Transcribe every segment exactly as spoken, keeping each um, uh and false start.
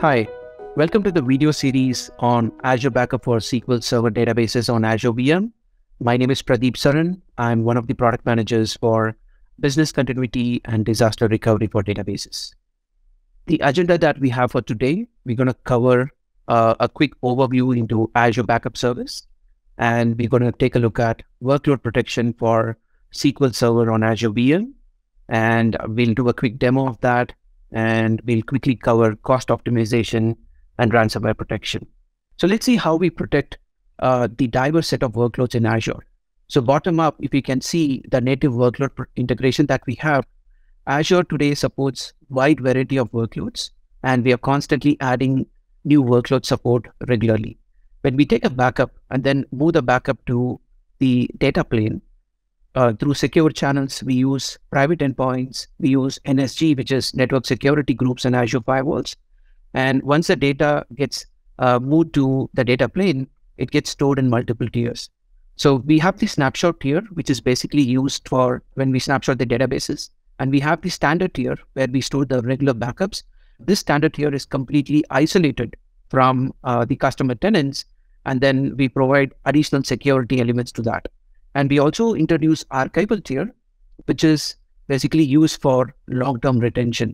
Hi, welcome to the video series on Azure Backup for S Q L Server Databases on Azure V M. My name is Pradeep Saran. I'm one of the product managers for business continuity and disaster recovery for databases. The agenda that we have for today, we're going to cover uh, a quick overview into Azure Backup Service, and we're going to take a look at workload protection for S Q L Server on Azure V M, and we'll do a quick demo of that. And we'll quickly cover cost optimization and ransomware protection. So let's see how we protect uh, the diverse set of workloads in Azure. So bottom up, if you can see the native workload integration that we have, Azure today supports wide variety of workloads, and we are constantly adding new workload support regularly. When we take a backup and then move the backup to the data plane, Uh, through secure channels, we use private endpoints, we use N S G, which is network security groups and Azure firewalls. And once the data gets uh, moved to the data plane, it gets stored in multiple tiers. So we have the snapshot tier, which is basically used for when we snapshot the databases. And we have the standard tier where we store the regular backups. This standard tier is completely isolated from uh, the customer tenants. And then we provide additional security elements to that. And we also introduce archival tier, which is basically used for long-term retention.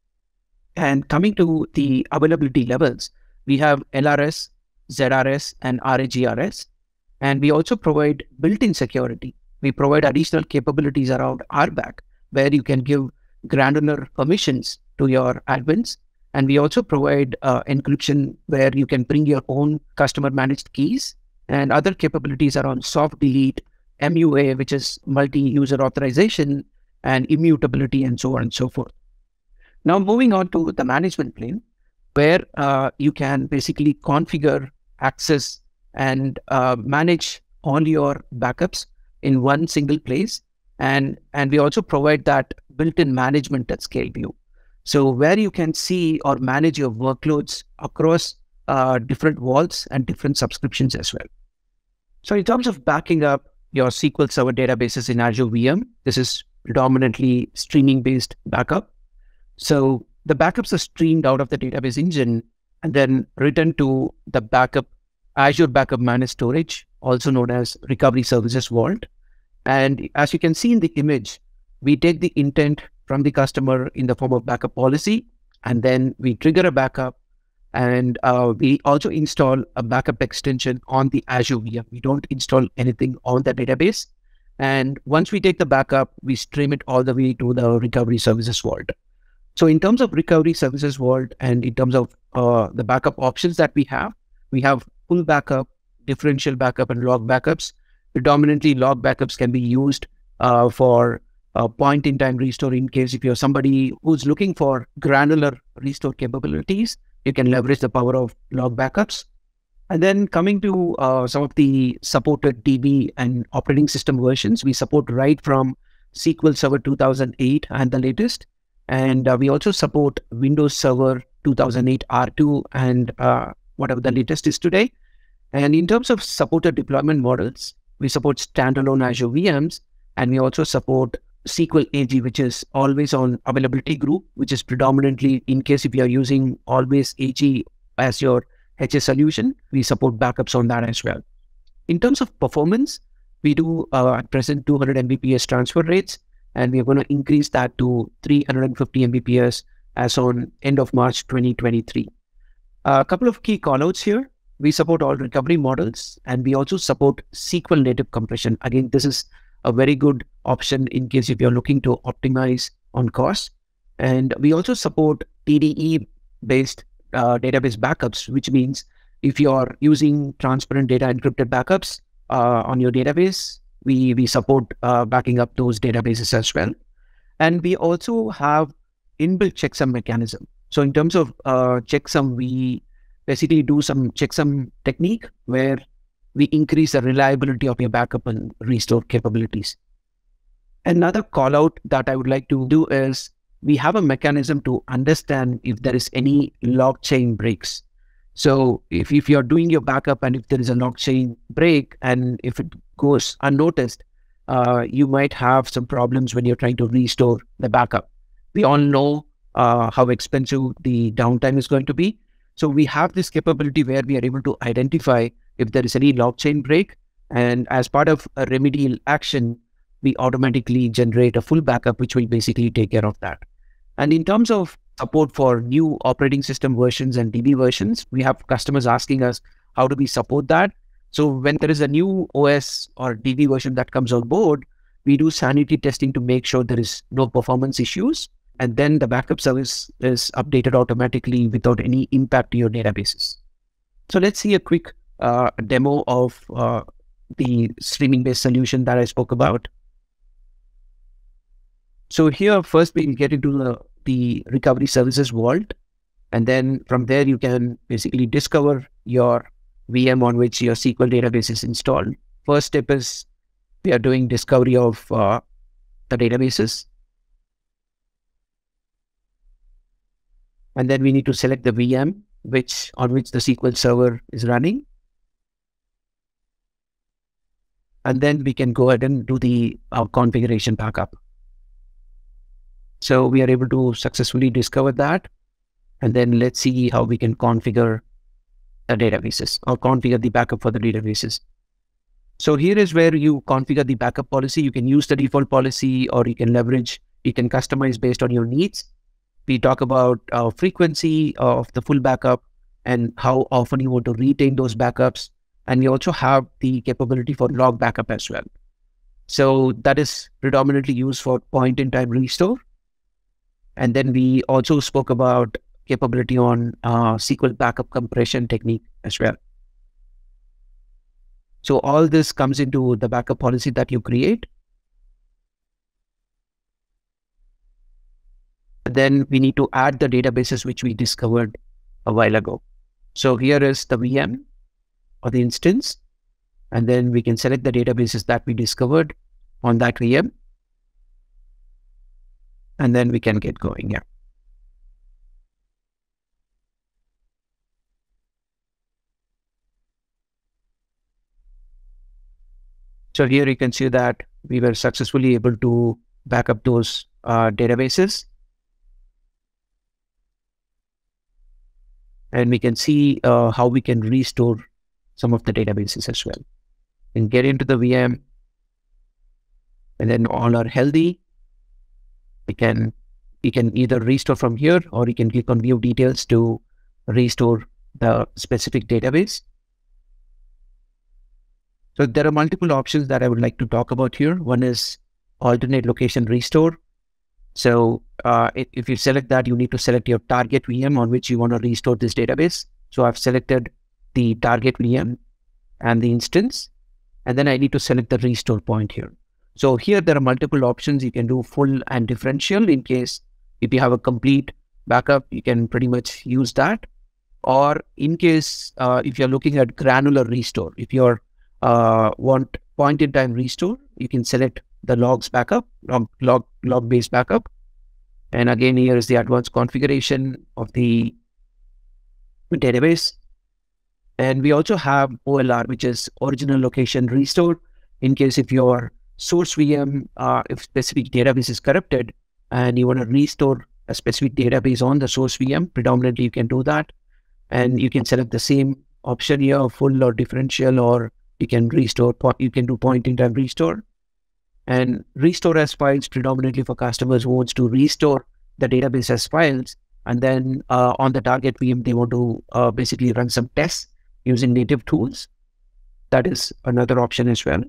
And coming to the availability levels, we have L R S, Z R S, and R A G R S. And we also provide built-in security. We provide additional capabilities around R BAC, where you can give granular permissions to your admins. And we also provide uh, encryption, where you can bring your own customer-managed keys, and other capabilities around soft delete, M U A, which is multi-user authorization, and immutability, and so on and so forth. Now, moving on to the management plane, where uh, you can basically configure, access, and uh, manage all your backups in one single place. And, and we also provide that built-in management at scale view. So where you can see or manage your workloads across uh, different vaults and different subscriptions as well. So in terms of backing up your S Q L Server databases in Azure V M, this is predominantly streaming-based backup. So the backups are streamed out of the database engine and then returned to the backup Azure Backup Managed Storage, also known as Recovery Services Vault. And as you can see in the image, we take the intent from the customer in the form of backup policy, and then we trigger a backup. And uh, we also install a backup extension on the Azure V M. We don't install anything on the database. And once we take the backup, we stream it all the way to the Recovery Services Vault. So in terms of Recovery Services Vault and in terms of uh, the backup options that we have, we have full backup, differential backup, and log backups. Predominantly, log backups can be used uh, for uh, point-in-time restore in case if you're somebody who's looking for granular restore capabilities. You can leverage the power of log backups. And then coming to uh, some of the supported D B and operating system versions, we support right from S Q L Server two thousand eight and the latest. And uh, we also support Windows Server two thousand eight R two and uh, whatever the latest is today. And in terms of supported deployment models, we support standalone Azure V Ms, and we also support S Q L A G, which is always on availability group, which is predominantly in case if you are using always A G as your H A solution, we support backups on that as well. In terms of performance, we do uh, at present two hundred M B P S transfer rates, and we are going to increase that to three hundred fifty M B P S as on end of March twenty twenty-three. A couple of key callouts here. We support all recovery models, and we also support S Q L native compression. Again, this is a very good option in case if you're looking to optimize on cost. And we also support T D E-based uh, database backups, which means if you're using transparent data encrypted backups uh, on your database, we, we support uh, backing up those databases as well. And we also have inbuilt checksum mechanism. So in terms of uh, checksum, we basically do some checksum technique where we increase the reliability of your backup and restore capabilities. Another call out that I would like to do is we have a mechanism to understand if there is any log chain breaks. So if, if you're doing your backup and if there is a log chain break and if it goes unnoticed, uh, you might have some problems when you're trying to restore the backup. We all know uh, how expensive the downtime is going to be. So we have this capability where we are able to identify if there is any log chain break, and as part of a remedial action, we automatically generate a full backup, which will basically take care of that. And in terms of support for new operating system versions and D B versions, we have customers asking us, how do we support that? So when there is a new O S or D B version that comes on board, we do sanity testing to make sure there is no performance issues. And then the backup service is updated automatically without any impact to your databases. So let's see a quick uh, demo of uh, the streaming-based solution that I spoke about. So here, first we get into the, the recovery services vault. And then from there, you can basically discover your V M on which your S Q L database is installed. First step is we are doing discovery of uh, the databases. And then we need to select the V M which on which the S Q L server is running. And then we can go ahead and do the uh, configuration backup. So we are able to successfully discover that. And then let's see how we can configure the databases or configure the backup for the databases. So here is where you configure the backup policy. You can use the default policy, or you can leverage, you can customize based on your needs. We talk about uh, frequency of the full backup and how often you want to retain those backups. And we also have the capability for log backup as well. So that is predominantly used for point-in-time restore. And then we also spoke about capability on uh, S Q L backup compression technique as well. So all this comes into the backup policy that you create. Then we need to add the databases which we discovered a while ago. So here is the V M or the instance, and then we can select the databases that we discovered on that V M, and then we can get going. Yeah. So here you can see that we were successfully able to back up those uh, databases. And we can see uh, how we can restore some of the databases as well. And get into the V M, and then all are healthy. We can, we can either restore from here, or you can click on view details to restore the specific database. So there are multiple options that I would like to talk about here. One is alternate location restore. So uh, if you select that, you need to select your target V M on which you want to restore this database. So I've selected the target V M and the instance, and then I need to select the restore point here. So here there are multiple options. You can do full and differential. In case if you have a complete backup, you can pretty much use that. Or in case uh, if you're looking at granular restore, if you're uh, want point in time restore, you can select the logs backup, log, log, log based backup. And again, here is the advanced configuration of the database. And we also have O L R, which is original location restore. In case if your source V M, uh, if specific database is corrupted and you want to restore a specific database on the source V M, predominantly you can do that. And you can select the same option here, full or differential, or you can restore, you can do point in time restore. And restore as files predominantly for customers who wants to restore the database as files. And then uh, on the target V M, they want to uh, basically run some tests using native tools. That is another option as well.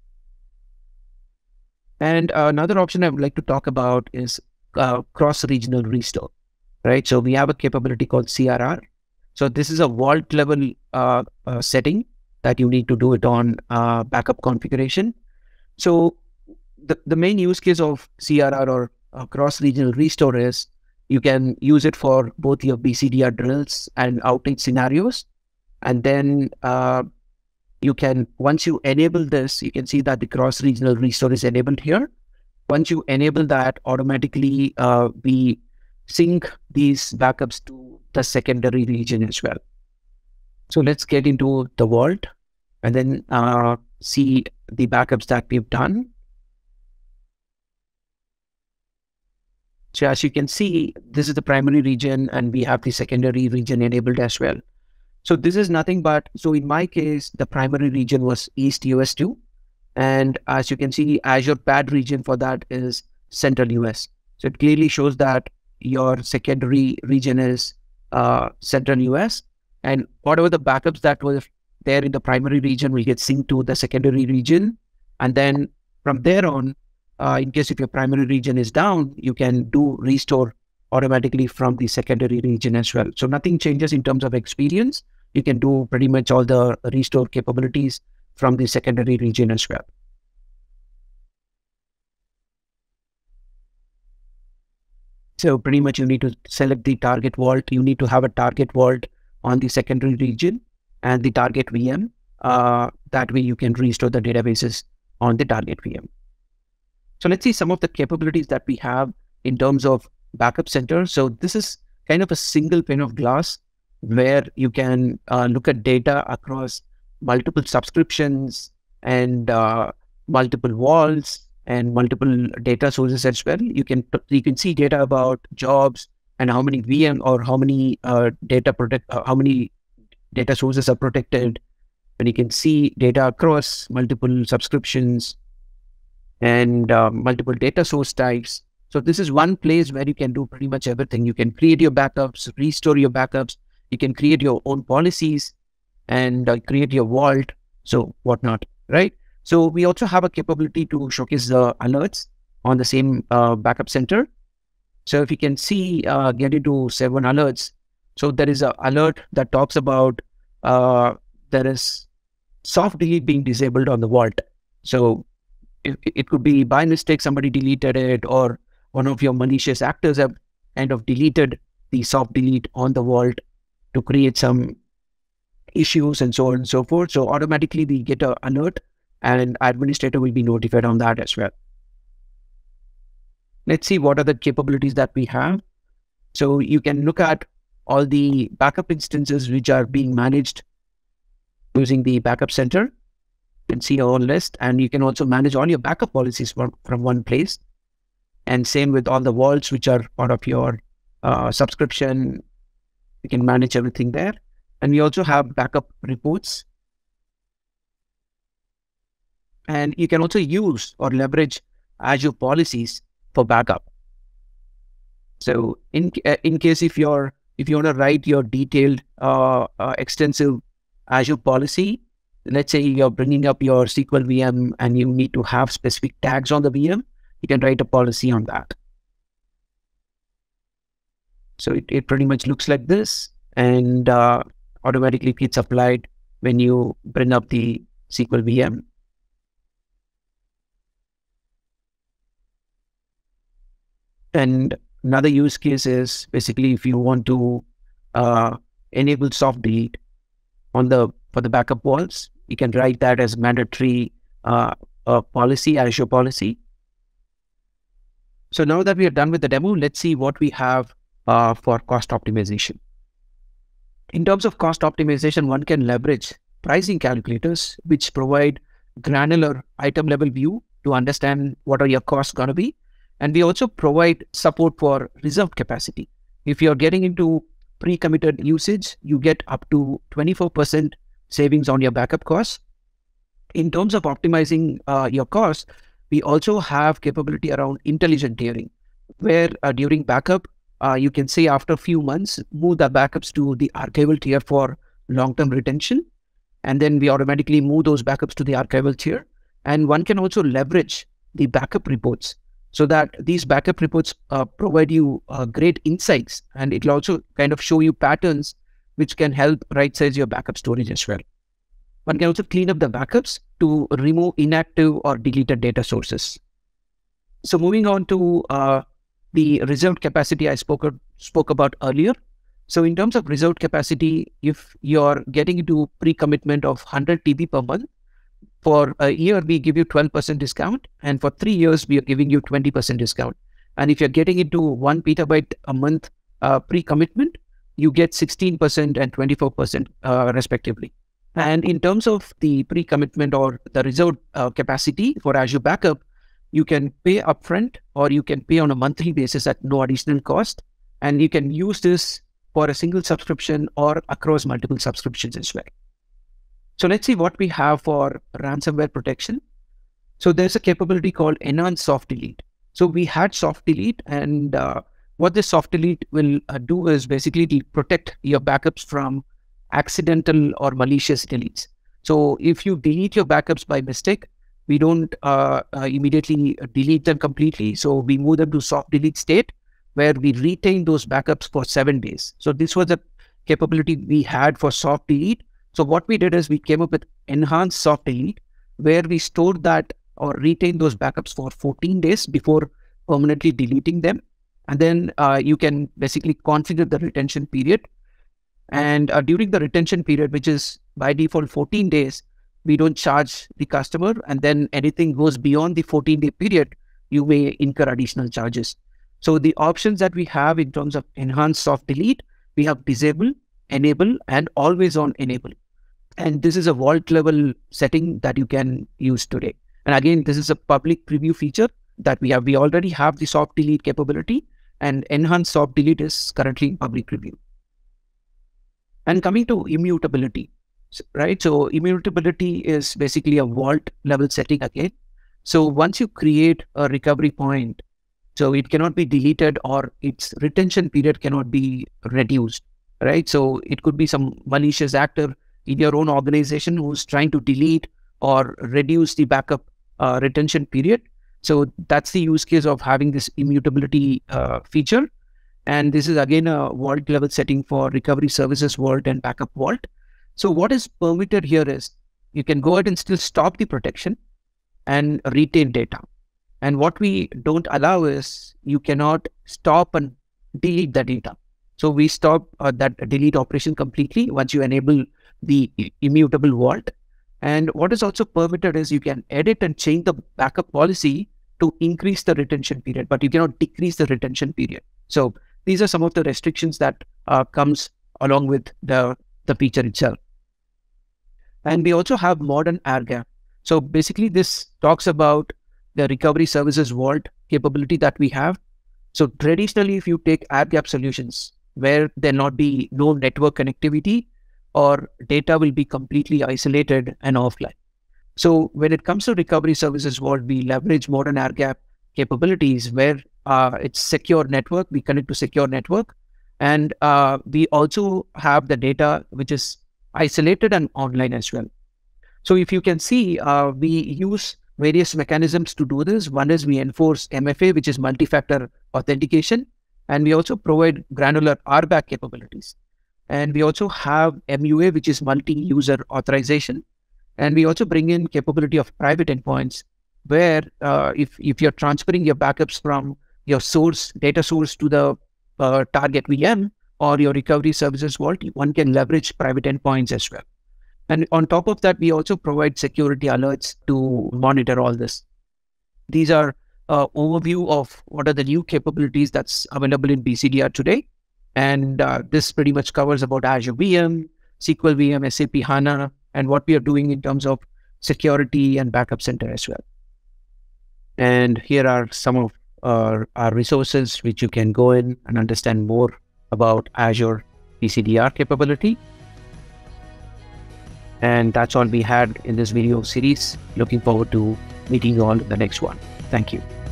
And uh, another option I would like to talk about is uh, cross-regional restore, right? So we have a capability called C R R. So this is a vault level uh, uh, setting that you need to do it on uh, backup configuration. So the, the main use case of C R R or uh, cross-regional restore is you can use it for both your B C D R drills and outage scenarios. And then uh, you can, once you enable this, you can see that the cross-regional restore is enabled here. Once you enable that, automatically uh, we sync these backups to the secondary region as well. So let's get into the vault and then uh, see the backups that we've done. So as you can see, this is the primary region and we have the secondary region enabled as well. So this is nothing but, so in my case, the primary region was East U S two. And as you can see, Azure Pad region for that is Central U S. So it clearly shows that your secondary region is uh, Central U S. And whatever the backups that were there in the primary region will get synced to the secondary region. And then from there on, uh, in case if your primary region is down, you can do restore automatically from the secondary region as well. So nothing changes in terms of experience. You can do pretty much all the restore capabilities from the secondary region as well. So pretty much you need to select the target vault. You need to have a target vault on the secondary region and the target V M. Uh, that way you can restore the databases on the target V M. So let's see some of the capabilities that we have in terms of backup center. So this is kind of a single pane of glass where you can uh, look at data across multiple subscriptions and uh, multiple vaults and multiple data sources as well. You can you can see data about jobs and how many V M or how many uh, data protect uh, how many data sources are protected. And you can see data across multiple subscriptions and uh, multiple data source types. So this is one place where you can do pretty much everything. You can create your backups, restore your backups. You can create your own policies and uh, create your vault, so whatnot, right? So we also have a capability to showcase the alerts on the same uh, backup center. So if you can see, uh, get into seven alerts. So there is an alert that talks about uh, there is soft delete being disabled on the vault. So it, it could be by mistake somebody deleted it, or one of your malicious actors have kind of deleted the soft delete on the vault to create some issues and so on and so forth. So automatically we get an alert and administrator will be notified on that as well. Let's see what are the capabilities that we have. So you can look at all the backup instances which are being managed using the backup center. You can see our list, and you can also manage all your backup policies from, from one place. And same with all the vaults which are part of your uh, subscription. You can manage everything there. And we also have backup reports. And you can also use or leverage Azure policies for backup. So in uh, in case if you're if you want to write your detailed uh, uh, extensive Azure policy, let's say you're bringing up your S Q L V M and you need to have specific tags on the V M, you can write a policy on that. So it, it pretty much looks like this, and uh, automatically gets applied when you bring up the S Q L V M. And another use case is basically if you want to uh, enable soft delete on the for the backup vaults, you can write that as mandatory uh, uh, policy, Azure policy. So now that we are done with the demo, let's see what we have uh, for cost optimization. In terms of cost optimization, one can leverage pricing calculators, which provide granular item level view to understand what are your costs going to be. And we also provide support for reserved capacity. If you're getting into pre-committed usage, you get up to twenty-four percent savings on your backup costs. In terms of optimizing uh, your costs, we also have capability around intelligent tiering, where uh, during backup, uh, you can say after a few months, move the backups to the archival tier for long-term retention. And then we automatically move those backups to the archival tier. And one can also leverage the backup reports, so that these backup reports uh, provide you uh, great insights, and it will also kind of show you patterns which can help right-size your backup storage as well. One can also clean up the backups to remove inactive or deleted data sources. So moving on to uh, the reserved capacity I spoke, spoke about earlier. So in terms of reserved capacity, if you're getting into pre-commitment of one hundred T B per month, for a year, we give you twelve percent discount, and for three years, we are giving you twenty percent discount. And if you're getting into one petabyte a month uh, pre-commitment, you get sixteen percent and twenty-four percent uh, respectively. And in terms of the pre-commitment or the reserved uh, capacity for Azure Backup, You can pay upfront or you can pay on a monthly basis at no additional cost. And you can use this for a single subscription or across multiple subscriptions as well. So let's see what we have for ransomware protection. So there's a capability called Enhanced Soft Delete. So we had Soft Delete, and uh, what this Soft Delete will uh, do is basically protect your backups from accidental or malicious deletes. So if you delete your backups by mistake, we don't uh, uh, immediately delete them completely. So we move them to soft delete state, where we retain those backups for seven days. So this was a capability we had for soft delete. So what we did is we came up with Enhanced Soft Delete, where we stored that or retain those backups for fourteen days before permanently deleting them. And then uh, you can basically configure the retention period. And uh, during the retention period, which is by default fourteen days, we don't charge the customer. And then anything goes beyond the fourteen day period, you may incur additional charges. So the options that we have in terms of Enhanced Soft Delete, we have disable, enable, and always on enable. And this is a vault level setting that you can use today. And again, this is a public preview feature that we have. We already have the soft delete capability, and Enhanced Soft Delete is currently in public preview. And coming to immutability, right? So immutability is basically a vault level setting again. So once you create a recovery point, so it cannot be deleted or its retention period cannot be reduced, right? So it could be some malicious actor in your own organization who's trying to delete or reduce the backup uh, retention period. So that's the use case of having this immutability uh, feature. And this is again a vault level setting for recovery services vault and backup vault. So what is permitted here is you can go ahead and still stop the protection and retain data. And what we don't allow is you cannot stop and delete the data. So we stop uh, that delete operation completely once you enable the immutable vault. And what is also permitted is you can edit and change the backup policy to increase the retention period, but you cannot decrease the retention period. So these are some of the restrictions that uh, comes along with the, the feature itself. And we also have modern air gap. So basically this talks about the recovery services vault capability that we have. So traditionally, if you take air gap solutions where there not be no network connectivity, or data will be completely isolated and offline. So when it comes to recovery services vault, we leverage modern air gap capabilities where uh, it's secure network, we connect to secure network. And uh, we also have the data which is isolated and online as well. So if you can see, uh, we use various mechanisms to do this. One is we enforce M F A, which is multi-factor authentication. And we also provide granular R B A C capabilities. And we also have M U A, which is multi-user authorization. And we also bring in capability of private endpoints, where uh, if, if you're transferring your backups from your source, data source to the uh, target V M or your recovery services vault, one can leverage private endpoints as well. And on top of that, we also provide security alerts to monitor all this. These are uh, overview of what are the new capabilities that's available in B C D R today. And uh, this pretty much covers about Azure V M, S Q L V M, S A P HANA, and what we are doing in terms of security and backup center as well. And here are some of our, our resources which you can go in and understand more about Azure B C D R capability. And that's all we had in this video series. Looking forward to meeting you all in the next one. Thank you.